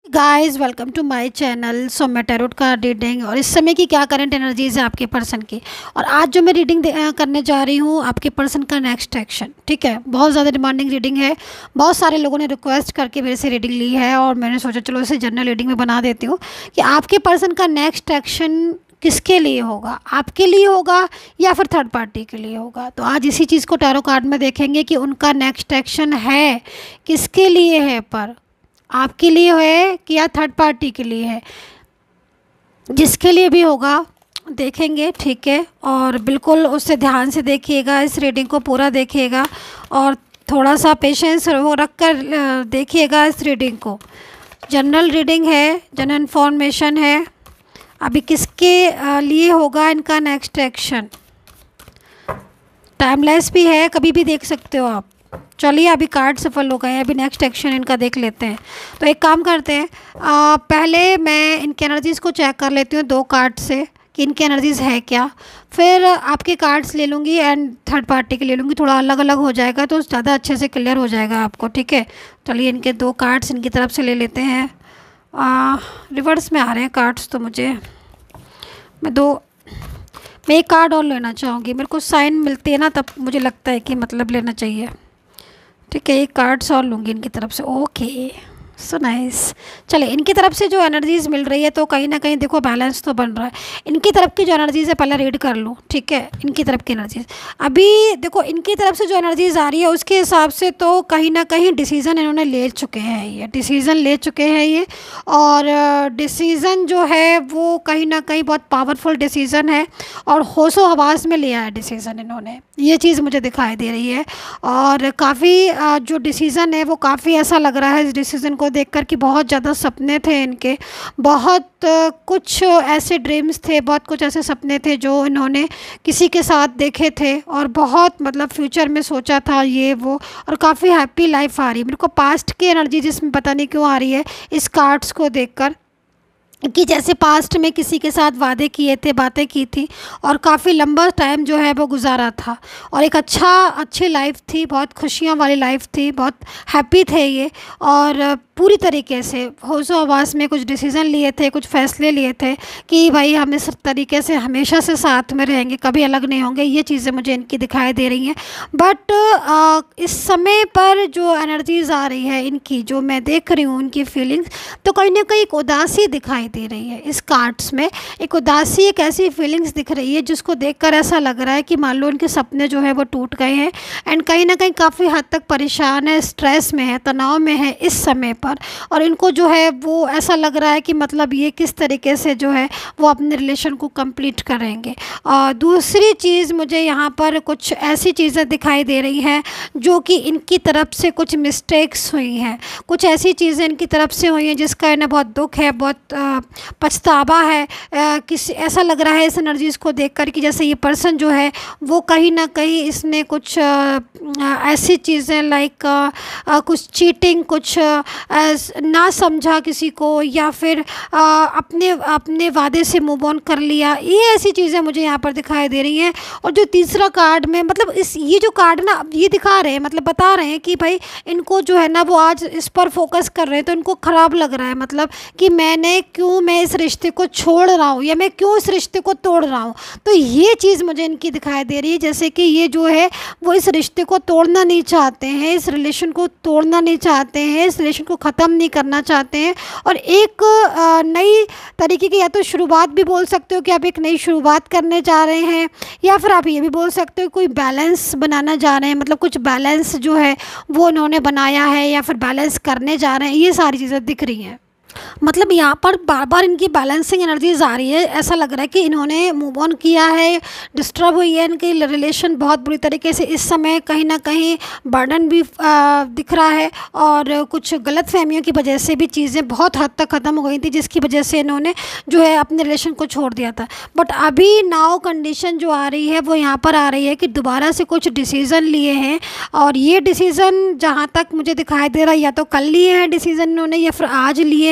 Guys welcome to my channel. So मैं tarot का reading और इस समय की क्या करंट एनर्जीज है आपके पर्सन की। और आज जो मैं रीडिंग करने जा रही हूँ आपके पर्सन का नेक्स्ट एक्शन। ठीक है, बहुत ज़्यादा डिमांडिंग रीडिंग है। बहुत सारे लोगों ने रिक्वेस्ट करके मेरे से रीडिंग ली है और मैंने सोचा चलो इसे जनरल रीडिंग में बना देती हूँ कि आपके पर्सन का नेक्स्ट एक्शन किसके लिए होगा, आपके लिए होगा या फिर थर्ड पार्टी के लिए होगा। तो आज इसी चीज़ को टैरो कार्ड में देखेंगे कि उनका नेक्स्ट एक्शन है किसके लिए है, पर आपके लिए है कि या थर्ड पार्टी के लिए है। जिसके लिए भी होगा देखेंगे, ठीक है। और बिल्कुल उससे ध्यान से देखिएगा, इस रीडिंग को पूरा देखिएगा और थोड़ा सा पेशेंस रख कर देखिएगा इस रीडिंग को। जनरल रीडिंग है, जनरल इन्फॉर्मेशन है। अभी किसके लिए होगा इनका नेक्स्ट एक्शन, टाइमलेस भी है, कभी भी देख सकते हो आप। चलिए अभी कार्ड सफल हो गए, अभी नेक्स्ट एक्शन इनका देख लेते हैं। तो एक काम करते हैं, पहले मैं इनकी एनर्जीज़ को चेक कर लेती हूँ 2 कार्ड से कि इनकी एनर्जीज़ है क्या। फिर आपके कार्ड्स ले लूँगी एंड थर्ड पार्टी के ले लूँगी, थोड़ा अलग अलग हो जाएगा तो ज़्यादा अच्छे से क्लियर हो जाएगा आपको। ठीक है, चलिए इनके 2 कार्ड्स इनकी तरफ से ले लेते हैं। रिवर्स में आ रहे हैं कार्ड्स, तो मैं एक कार्ड और लेना चाहूँगी। मेरे को साइन मिलते हैं ना तब मुझे लगता है कि मतलब लेना चाहिए। ठीक है, एक कार्ड्स और लूँगी इनकी तरफ से। Okay, so nice. चले इनकी तरफ से जो एनर्जीज़ मिल रही है तो कहीं ना कहीं देखो बैलेंस तो बन रहा है। इनकी तरफ की जो एनर्जीज़ है पहले रीड कर लूँ, ठीक है। इनकी तरफ की एनर्जीज़ अभी देखो, इनकी तरफ से जो एनर्जीज़ आ रही है उसके हिसाब से तो कहीं ना कहीं डिसीज़न इन्होंने ले चुके हैं, ये डिसीज़न ले चुके हैं ये। और डिसीज़न जो है वो कहीं ना कहीं बहुत पावरफुल डिसीज़न है और होशो हवास में लिया है डिसीज़न इन्होंने, ये चीज़ मुझे दिखाई दे रही है। और काफ़ी जो डिसीज़न है वो काफ़ी ऐसा लग रहा है इस डिसीज़न को देखकर कि बहुत ज़्यादा सपने थे इनके, बहुत कुछ ऐसे ड्रीम्स थे, बहुत कुछ ऐसे सपने थे जो इन्होंने किसी के साथ देखे थे और बहुत मतलब फ्यूचर में सोचा था ये वो। और काफ़ी हैप्पी लाइफ आ रही है मेरे को। पास्ट की एनर्जी जिसमें पता नहीं क्यों आ रही है इस कार्ड्स को देखकर, कि जैसे पास्ट में किसी के साथ वादे किए थे, बातें की थी और काफ़ी लंबा टाइम जो है वो गुजारा था और एक अच्छी लाइफ थी, बहुत खुशियों वाली लाइफ थी, बहुत हैप्पी थे ये। और पूरी तरीके से होशो हवास में कुछ डिसीज़न लिए थे, कुछ फ़ैसले लिए थे कि भाई हम इस तरीके से हमेशा से साथ में रहेंगे, कभी अलग नहीं होंगे। ये चीज़ें मुझे इनकी दिखाई दे रही हैं। बट इस समय पर जो एनर्जीज़ आ रही है इनकी, जो मैं देख रही हूँ उनकी फीलिंग्स, तो कहीं ना कहीं एक उदासी दिखाई दे रही है इस कार्ड्स में। एक उदासी, एक ऐसी फीलिंग्स दिख रही है जिसको देखकर ऐसा लग रहा है कि मान लो उनके सपने जो है वो टूट गए हैं एंड कहीं ना कहीं काफ़ी हद तक परेशान है, स्ट्रेस में है, तनाव में है इस समय पर। और इनको जो है वो ऐसा लग रहा है कि मतलब ये किस तरीके से जो है वो अपने रिलेशन को कंप्लीट करेंगे। और दूसरी चीज़ मुझे यहाँ पर कुछ ऐसी चीज़ें दिखाई दे रही हैं जो कि इनकी तरफ से कुछ मिस्टेक्स हुई हैं, कुछ ऐसी चीज़ें इनकी तरफ से हुई हैं जिसका इन्हें बहुत दुख है, बहुत पछतावा है। किसी ऐसा लग रहा है इस एनर्जीज़ को देखकर कि जैसे ये पर्सन जो है वो कहीं ना कहीं इसने कुछ ऐसी चीज़ें लाइक कुछ चीटिंग, कुछ ना समझा किसी को, या फिर अपने वादे से मूव ऑन कर लिया। ये ऐसी चीज़ें मुझे यहाँ पर दिखाई दे रही हैं। और जो तीसरा कार्ड में मतलब ये जो कार्ड ना ये दिखा रहे हैं, मतलब बता रहे हैं कि भाई इनको जो है ना वो आज इस पर फोकस कर रहे हैं तो इनको ख़राब लग रहा है, मतलब कि मैं इस रिश्ते को छोड़ रहा हूँ या मैं क्यों इस रिश्ते को तोड़ रहा हूँ। तो ये चीज़ मुझे इनकी दिखाई दे रही है जैसे कि ये जो है वो इस रिश्ते को तोड़ना नहीं चाहते हैं, इस रिलेशन को तोड़ना नहीं चाहते हैं, इस रिलेशन को ख़त्म नहीं करना चाहते हैं। और एक नई तरीके की, या तो शुरुआत भी बोल सकते हो कि आप एक नई शुरुआत करने जा रहे हैं, या फिर आप ये भी बोल सकते हो कोई बैलेंस बनाना जा रहे हैं, मतलब कुछ बैलेंस जो है वो उन्होंने बनाया है या फिर बैलेंस करने जा रहे हैं। ये सारी चीज़ें दिख रही हैं। मतलब यहाँ पर बार बार इनकी बैलेंसिंग एनर्जीज आ रही है। ऐसा लग रहा है कि इन्होंने मूव ऑन किया है, डिस्टर्ब हुई है इनकी रिलेशन बहुत बुरी तरीके से। इस समय कहीं ना कहीं बर्डन भी दिख रहा है और कुछ गलत फहमियों की वजह से भी चीज़ें बहुत हद तक ख़त्म हो गई थी जिसकी वजह से इन्होंने जो है अपने रिलेशन को छोड़ दिया था। बट अभी नाउ कंडीशन जो आ रही है वो यहाँ पर आ रही है कि दोबारा से कुछ डिसीज़न लिए हैं और ये डिसीज़न जहाँ तक मुझे दिखाई दे रहा है या तो कल लिए हैं डिसीज़न इन्होंने या फिर आज लिए हैं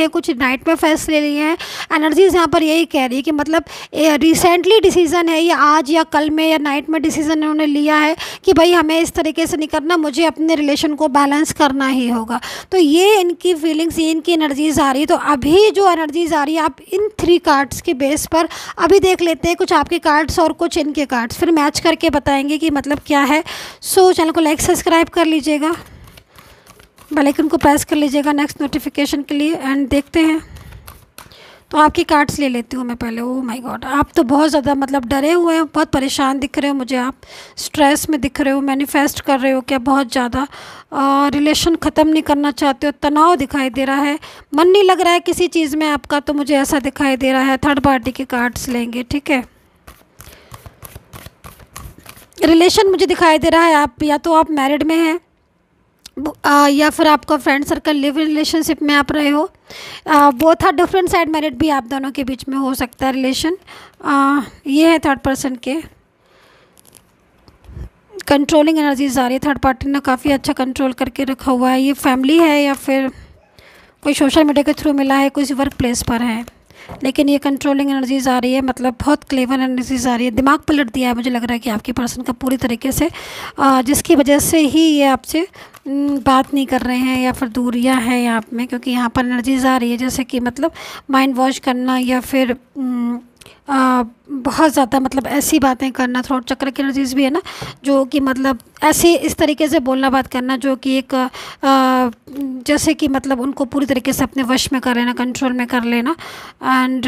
हैं, कुछ नाइट में फैसले लिए हैं। एनर्जीज़ यहाँ पर यही कह रही है कि मतलब रिसेंटली डिसीज़न है, या आज या कल में या नाइट में डिसीज़न उन्होंने लिया है कि भाई हमें इस तरीके से नहीं करना, मुझे अपने रिलेशन को बैलेंस करना ही होगा। तो ये इनकी फीलिंग्स, ये इनकी एनर्जीज़ आ रही है। तो अभी जो एनर्जीज़ आ रही है, आप इन 3 कार्ड्स के बेस पर अभी देख लेते हैं, कुछ आपके कार्ड्स और कुछ इनके कार्ड्स, फिर मैच करके बताएंगे कि मतलब क्या है। सो चैनल को लाइक सब्सक्राइब कर लीजिएगा, बेल आइकन को प्रेस कर लीजिएगा नेक्स्ट नोटिफिकेशन के लिए। एंड देखते हैं, तो आपकी कार्ड्स ले लेती हूँ मैं पहले। ओह माय गॉड, आप तो बहुत ज़्यादा मतलब डरे हुए हैं, बहुत परेशान दिख रहे हो मुझे, आप स्ट्रेस में दिख रहे हो, मैनिफेस्ट कर रहे हो क्या बहुत ज़्यादा, रिलेशन ख़त्म नहीं करना चाहते हो, तनाव दिखाई दे रहा है, मन नहीं लग रहा है किसी चीज़ में आपका, तो मुझे ऐसा दिखाई दे रहा है। थर्ड पार्टी के कार्ड्स लेंगे, ठीक है। रिलेशन मुझे दिखाई दे रहा है, आप या तो आप मैरिड में हैं, या फिर आपका फ्रेंड सर्कल लिव रिलेशनशिप में आप रहे हो। Both are different side married भी आप दोनों के बीच में हो सकता है रिलेशन। ये है थर्ड पर्सन के कंट्रोलिंग एनर्जीज आ रही है। थर्ड पार्टी ने काफ़ी अच्छा कंट्रोल करके रखा हुआ है। ये फैमिली है या फिर कोई सोशल मीडिया के थ्रू मिला है, कोई वर्क प्लेस पर है, लेकिन ये कंट्रोलिंग एनर्जीज आ रही है, मतलब बहुत क्लेवर एनर्जीज आ रही है। दिमाग पलट दिया है मुझे लग रहा है कि आपके पर्सन का पूरी तरीके से, जिसकी वजह से ही ये आपसे बात नहीं कर रहे हैं, या फिर दूरियां हैं यहाँ में, क्योंकि यहाँ पर एनर्जीज आ रही है जैसे कि मतलब माइंड वॉश करना, या फिर बहुत ज़्यादा मतलब ऐसी बातें करना। थ्रोट चक्र की एनर्जीज भी है ना, जो कि मतलब ऐसे इस तरीके से बोलना बात करना जो कि एक जैसे कि मतलब उनको पूरी तरीके से अपने वश में कर लेना, कंट्रोल में कर लेना। एंड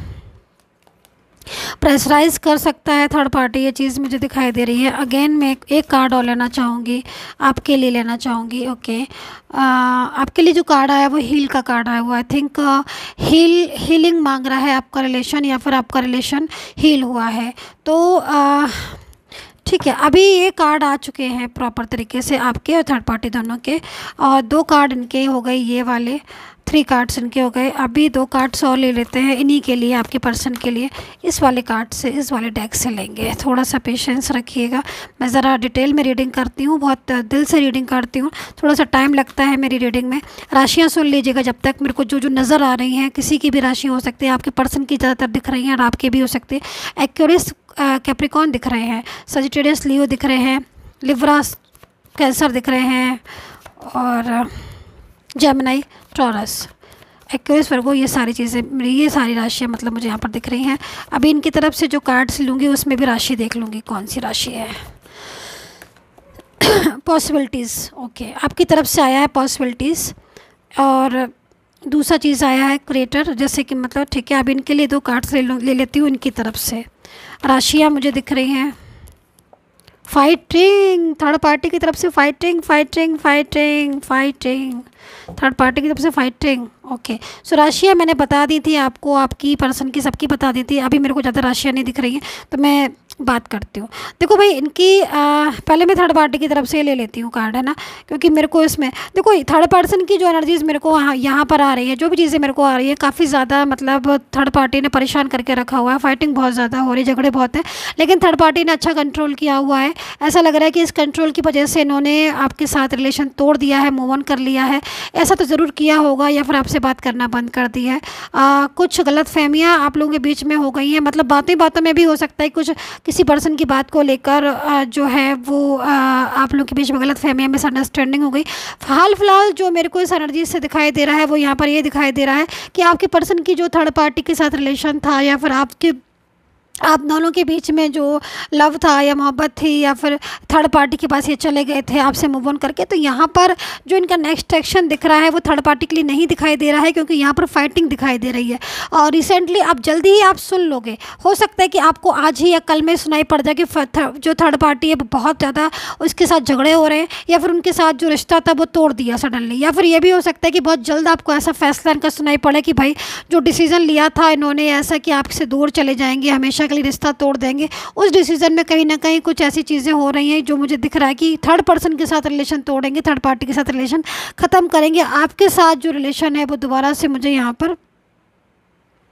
प्रेशराइज कर सकता है थर्ड पार्टी, ये चीज़ मुझे दिखाई दे रही है। अगेन मैं एक कार्ड और लेना चाहूँगी, आपके लिए लेना चाहूँगी। ओके, आपके लिए जो कार्ड आया वो हील का कार्ड आया हुआ। आई थिंक हीलिंग मांग रहा है आपका रिलेशन, या फिर आपका रिलेशन हील हुआ है। तो ठीक है, अभी ये कार्ड आ चुके हैं प्रॉपर तरीके से आपके और थर्ड पार्टी दोनों के, और 2 कार्ड इनके हो गए, ये वाले 3 कार्ड्स इनके हो गए। अभी 2 कार्ड्स और ले लेते हैं इन्हीं के लिए, आपके पर्सन के लिए। इस वाले कार्ड से, इस वाले डेक से लेंगे। थोड़ा सा पेशेंस रखिएगा, मैं ज़रा डिटेल में रीडिंग करती हूँ, बहुत दिल से रीडिंग करती हूँ, थोड़ा सा टाइम लगता है मेरी रीडिंग में। राशियाँ सुन लीजिएगा जब तक। मेरे को जो जो नज़र आ रही हैं, किसी की भी राशि हो सकती है, आपके पर्सन की ज़्यादातर दिख रही हैं और आपके भी हो सकती है। एक्यूरियस कैप्रिकॉन दिख रहे हैं, सजिटेरियस लियो दिख रहे हैं, लिब्रा कैंसर दिख रहे हैं, और जेमिनी टॉरस एक्वेरियस वर्गो, ये सारी चीज़ें, ये सारी राशियाँ मतलब मुझे यहाँ पर दिख रही हैं। अभी इनकी तरफ से जो कार्ड्स लूँगी उसमें भी राशि देख लूँगी कौन सी राशि है। पॉसिबिलिटीज़, ओके, आपकी तरफ से आया है पॉसिबिलिटीज़, और दूसरा चीज़ आया है क्रिएटर, जैसे कि मतलब ठीक है। अभी इनके लिए 2 कार्ड्स ले लेती हूँ इनकी तरफ से। राशियाँ मुझे दिख रही हैं फाइटिंग, थर्ड पार्टी की तरफ से fighting fighting fighting fighting, third party की तरफ से फाइटिंग। ओके, सो राशियाँ मैंने बता दी थी आपको, आपकी पर्सन की सबकी बता दी थी। अभी मेरे को ज़्यादा राशियाँ नहीं दिख रही हैं, तो मैं बात करती हूँ। देखो भाई, इनकी पहले मैं थर्ड पार्टी की तरफ से ले लेती हूँ कार्ड, है ना, क्योंकि मेरे को इसमें देखो थर्ड पर्सन की जो एनर्जीज़ मेरे को यहाँ पर आ रही है, जो भी चीज़ें मेरे को आ रही है, काफ़ी ज़्यादा मतलब थर्ड पार्टी ने परेशान करके रखा हुआ है। फाइटिंग बहुत ज़्यादा हो रही है, झगड़े बहुत हैं, लेकिन थर्ड पार्टी ने अच्छा कंट्रोल किया हुआ है। ऐसा लग रहा है कि इस कंट्रोल की वजह से इन्होंने आपके साथ रिलेशन तोड़ दिया है, मूव ऑन कर लिया है। ऐसा तो ज़रूर किया होगा, या फिर आपसे बात करना बंद कर दी है। कुछ गलतफहमियां आप लोगों के बीच में हो गई हैं, मतलब बातें बातों में भी हो सकता है कुछ किसी पर्सन की बात को लेकर जो है वो आप लोगों के बीच में गलतफहमियां, मिसअंडरस्टैंडिंग हो गई। हाल फिलहाल जो मेरे को इस एनर्जी से दिखाई दे रहा है वो यहाँ पर ये दिखाई दे रहा है कि आपके पर्सन की जो थर्ड पार्टी के साथ रिलेशन था, या फिर आप दोनों के बीच में जो लव था या मोहब्बत थी, या फिर थर्ड पार्टी के पास ये चले गए थे आपसे मूव ऑन करके, तो यहाँ पर जो इनका नेक्स्ट एक्शन दिख रहा है वो थर्ड पार्टी के लिए नहीं दिखाई दे रहा है, क्योंकि यहाँ पर फाइटिंग दिखाई दे रही है। और रिसेंटली आप जल्दी ही आप सुन लोगे, हो सकता है कि आपको आज ही या कल में सुनाई पड़ जाए कि जो थर्ड पार्टी है बहुत ज़्यादा उसके साथ झगड़े हो रहे हैं, या फिर उनके साथ जो रिश्ता था वो तोड़ दिया सडनली, या फिर ये भी हो सकता है कि बहुत जल्द आपको ऐसा फैसला इनका सुनाई पड़े कि भाई जो डिसीज़न लिया था इन्होंने ऐसा कि आपसे दूर चले जाएंगे, हमेशा के लिए रिश्ता तोड़ देंगे, उस डिसीजन में कहीं ना कहीं कुछ ऐसी चीज़ें हो रही हैं जो मुझे दिख रहा है कि थर्ड पर्सन के साथ रिलेशन तोड़ेंगे, थर्ड पार्टी के साथ रिलेशन ख़त्म करेंगे। आपके साथ जो रिलेशन है वो दोबारा से मुझे यहाँ पर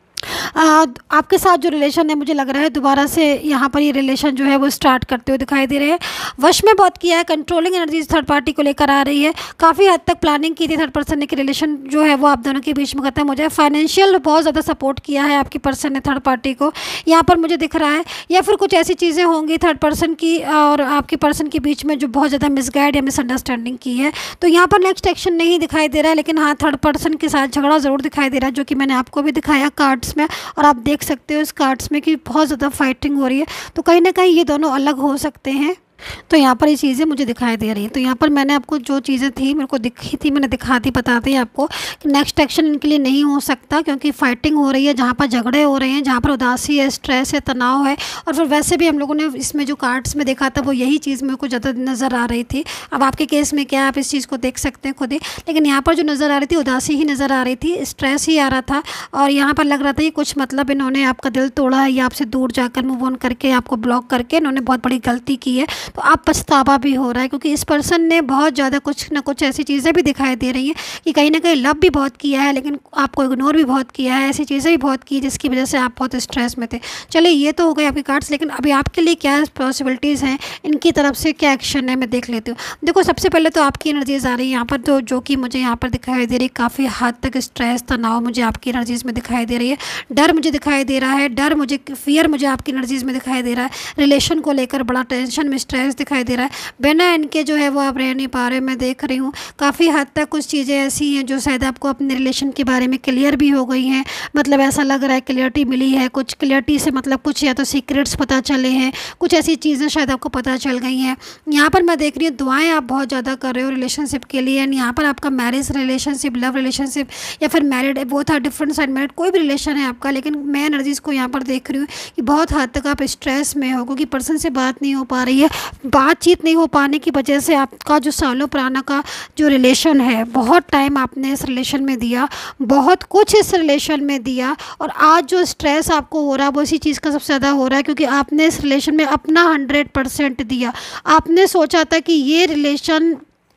आपके साथ जो रिलेशन है मुझे लग रहा है दोबारा से यहाँ पर ये रिलेशन जो है वो स्टार्ट करते हुए दिखाई दे रहे हैं। वश में बहुत किया है, कंट्रोलिंग एनर्जीज थर्ड पार्टी को लेकर आ रही है, काफ़ी हद तक प्लानिंग की थी थर्ड पर्सन ने कि रिलेशन जो है वो आप दोनों के बीच में खत्म हो जाए। फाइनेंशियल बहुत ज़्यादा सपोर्ट किया है आपकी पर्सन ने थर्ड पार्टी को, यहाँ पर मुझे दिख रहा है। या फिर कुछ ऐसी चीज़ें होंगी थर्ड पर्सन की और आपके पर्सन के बीच में जो बहुत ज़्यादा मिसगाइड या मिसअंडरस्टैंडिंग की है। तो यहाँ पर नेक्स्ट एक्शन नहीं दिखाई दे रहा है, लेकिन हाँ थर्ड पर्सन के साथ झगड़ा ज़रूर दिखाई दे रहा है, जो कि मैंने आपको भी दिखाया कार्ड्स में, और आप देख सकते हो इस कार्ड्स में कि बहुत ज़्यादा फाइटिंग हो रही है। तो कहीं ना कहीं ये दोनों अलग हो सकते हैं। तो यहाँ पर ये चीज़ें मुझे दिखाई दे रही हैं। तो यहाँ पर मैंने आपको जो चीज़ें थी मेरे को दिखी थी मैंने दिखा दी, बता दी आपको कि नेक्स्ट एक्शन इनके लिए नहीं हो सकता, क्योंकि फाइटिंग हो रही है, जहाँ पर झगड़े हो रहे हैं, जहाँ पर उदासी है, स्ट्रेस है, तनाव है। और फिर वैसे भी हम लोगों ने इसमें जो कार्ड्स में देखा था वो यही चीज़ मेरे को ज़्यादा नज़र आ रही थी। अब आपके केस में क्या, आप इस चीज़ को देख सकते हैं खुद ही, लेकिन यहाँ पर जो नज़र आ रही थी उदासी ही नज़र आ रही थी, स्ट्रेस ही आ रहा था। और यहाँ पर लग रहा था कि कुछ मतलब इन्होंने आपका दिल तोड़ा है या आपसे दूर जाकर मूव ऑन करके आपको ब्लॉक करके इन्होंने बहुत बड़ी गलती की है। तो आप पछतावा भी हो रहा है, क्योंकि इस पर्सन ने बहुत ज़्यादा कुछ ना कुछ ऐसी चीज़ें भी दिखाई दे रही हैं कि कहीं ना कहीं लव भी बहुत किया है, लेकिन आपको इग्नोर भी बहुत किया है, ऐसी चीज़ें भी बहुत की जिसकी वजह से आप बहुत स्ट्रेस में थे। चलिए ये तो हो गए आपके कार्ड्स, लेकिन अभी आपके लिए क्या पॉसिबिलिटीज़ हैं, इनकी तरफ से क्या एक्शन है मैं देख लेती हूँ। देखो सबसे पहले तो आपकी एनर्जीज आ रही है यहाँ पर, तो जो कि मुझे यहाँ पर दिखाई दे रही है काफ़ी हद तक स्ट्रेस तनाव मुझे आपकी एनर्जीज में दिखाई दे रही है। डर मुझे दिखाई दे रहा है, डर मुझे फियर मुझे आपकी एनर्जीज में दिखाई दे रहा है। रिलेशन को लेकर बड़ा टेंशन में स्ट्रेस दिखाई दे रहा है, बिना इनके जो है वो आप रह नहीं पा रहे। मैं देख रही हूँ काफ़ी हद तक कुछ चीज़ें ऐसी हैं जो शायद आपको अपने रिलेशन के बारे में क्लियर भी हो गई हैं, मतलब ऐसा लग रहा है क्लियरिटी मिली है। कुछ क्लियरिटी से मतलब कुछ या तो सीक्रेट्स पता चले हैं, कुछ ऐसी चीज़ें शायद आपको पता चल गई हैं। यहाँ पर मैं देख रही हूँ दुआएं आप बहुत ज़्यादा कर रहे हो रिलेशनशिप के लिए, एंड यहाँ पर आपका मैरिज रिलेशनशिप, लव रिलेशनशिप या फिर मैरिड, वो था डिफरेंट साइड मैरिड, कोई भी रिलेशन है आपका, लेकिन मैं एनर्जीज़ को यहाँ पर देख रही हूँ कि बहुत हद तक आप स्ट्रेस में हो, क्योंकि पर्सन से बात नहीं हो पा रही है। बातचीत नहीं हो पाने की वजह से आपका जो सालों पुराना का जो रिलेशन है, बहुत टाइम आपने इस रिलेशन में दिया, बहुत कुछ इस रिलेशन में दिया, और आज जो स्ट्रेस आपको हो रहा है वो इसी चीज़ का सबसे ज़्यादा हो रहा है, क्योंकि आपने इस रिलेशन में अपना 100% दिया। आपने सोचा था कि ये रिलेशन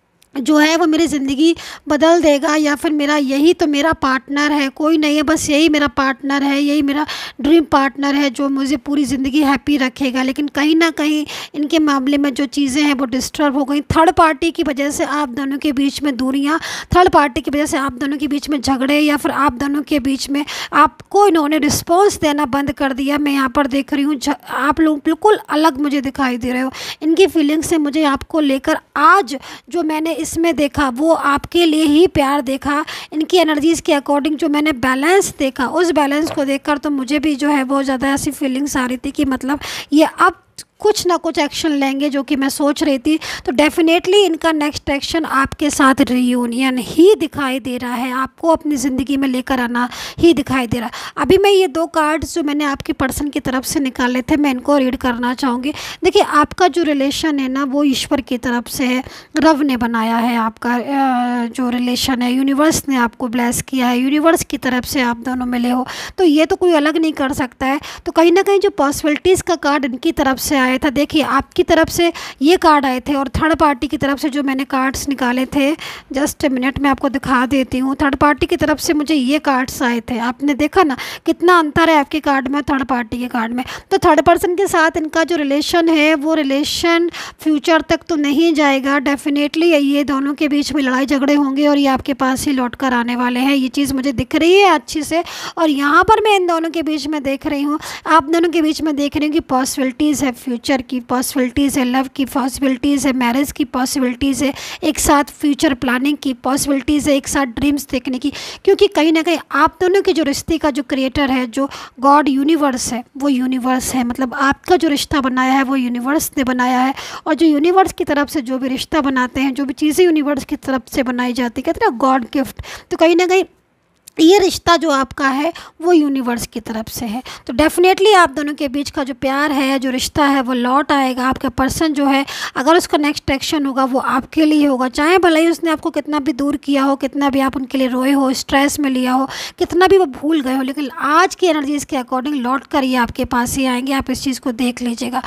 जो है वो मेरी ज़िंदगी बदल देगा, या फिर मेरा यही तो मेरा पार्टनर है, कोई नहीं है, बस यही मेरा पार्टनर है, यही मेरा ड्रीम पार्टनर है जो मुझे पूरी ज़िंदगी हैप्पी रखेगा। लेकिन कहीं ना कहीं इनके मामले में जो चीज़ें हैं वो डिस्टर्ब हो गई। थर्ड पार्टी की वजह से आप दोनों के बीच में दूरियां, थर्ड पार्टी की वजह से आप दोनों के बीच में झगड़े, या फिर आप दोनों के बीच में आपको इन्होंने रिस्पॉन्स देना बंद कर दिया। मैं यहाँ पर देख रही हूँ आप लोग बिल्कुल अलग मुझे दिखाई दे रहे हो। इनकी फीलिंग्स से मुझे आपको लेकर आज जो मैंने इसमें देखा वो आपके लिए ही प्यार देखा। इनकी एनर्जीज़ के अकॉर्डिंग जो मैंने बैलेंस देखा, उस बैलेंस को देखकर तो मुझे भी जो है बहुत ज़्यादा ऐसी फीलिंग्स आ रही थी कि मतलब ये अब कुछ ना कुछ एक्शन लेंगे, जो कि मैं सोच रही थी। तो डेफिनेटली इनका नेक्स्ट एक्शन आपके साथ रियूनियन ही दिखाई दे रहा है, आपको अपनी ज़िंदगी में लेकर आना ही दिखाई दे रहा है। अभी मैं ये 2 कार्ड्स जो मैंने आपके पर्सन की तरफ से निकाले थे मैं इनको रीड करना चाहूँगी। देखिए आपका जो रिलेशन है ना वो ईश्वर की तरफ से है, रब ने बनाया है आपका जो रिलेशन है, यूनिवर्स ने आपको ब्लेस किया है, यूनिवर्स की तरफ से आप दोनों मिले हो, तो ये तो कोई अलग नहीं कर सकता है। तो कहीं ना कहीं जो पॉसिबिलिटीज़ का कार्ड इनकी तरफ से आया था, देखिए आपकी तरफ से ये कार्ड आए थे और थर्ड पार्टी की तरफ से जो मैंने कार्ड्स निकाले थे, जस्ट मिनट में आपको दिखा देती हूँ। थर्ड पार्टी की तरफ से मुझे ये कार्ड्स आए थे, आपने देखा ना कितना अंतर है आपके कार्ड में थर्ड पार्टी के कार्ड में। तो थर्ड पर्सन के साथ इनका जो रिलेशन है वो रिलेशन फ्यूचर तक तो नहीं जाएगा, डेफिनेटली ये दोनों के बीच में लड़ाई झगड़े होंगे और ये आपके पास ही लौट कर आने वाले हैं। ये चीज़ मुझे दिख रही है अच्छी से, और यहाँ पर मैं इन दोनों के बीच में देख रही हूँ, आप दोनों के बीच में देख रही हूँ कि पॉसिबिलिटीज़ है, फ्यूचर की पॉसिबिलिटीज़ है, लव की पॉसिबिलिटीज़ है, मैरिज की पॉसिबिलिटीज़ है, एक साथ फ्यूचर प्लानिंग की पॉसिबिलिटीज़ है, एक साथ ड्रीम्स देखने की। क्योंकि कहीं ना कहीं आप दोनों के जो रिश्ते का जो क्रिएटर है, जो गॉड यूनिवर्स है, वो यूनिवर्स है, मतलब आपका जो रिश्ता बनाया है वो यूनिवर्स ने बनाया है। और जो यूनिवर्स की तरफ से जो भी रिश्ता बनाते हैं, जो भी चीज़ें यूनिवर्स की तरफ से बनाई जाती, कहते हैं गॉड गिफ्ट, तो कहीं ना कहीं ये रिश्ता जो आपका है वो यूनिवर्स की तरफ से है। तो डेफिनेटली आप दोनों के बीच का जो प्यार है, जो रिश्ता है, वो लौट आएगा। आपका पर्सन जो है अगर उसका नेक्स्ट एक्शन होगा वो आपके लिए होगा, चाहे भले ही उसने आपको कितना भी दूर किया हो, कितना भी आप उनके लिए रोए हो, स्ट्रेस में लिया हो, कितना भी वो भूल गए हो, लेकिन आज की एनर्जीज़ के अकॉर्डिंग लौट कर ये आपके पास ही आएंगे। आप इस चीज़ को देख लीजिएगा।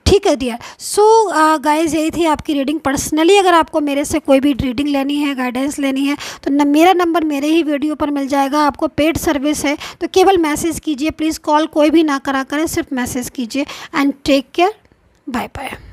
ठीक है डियर। सो गाइस, यही थी आपकी रीडिंग। पर्सनली अगर आपको मेरे से कोई भी रीडिंग लेनी है, गाइडेंस लेनी है, तो मेरा नंबर मेरे ही वीडियो पर मिल जाएगा। आपको पेड सर्विस है, तो केवल मैसेज कीजिए प्लीज़, कॉल कोई भी ना करा करें, सिर्फ मैसेज कीजिए। And take care, bye bye.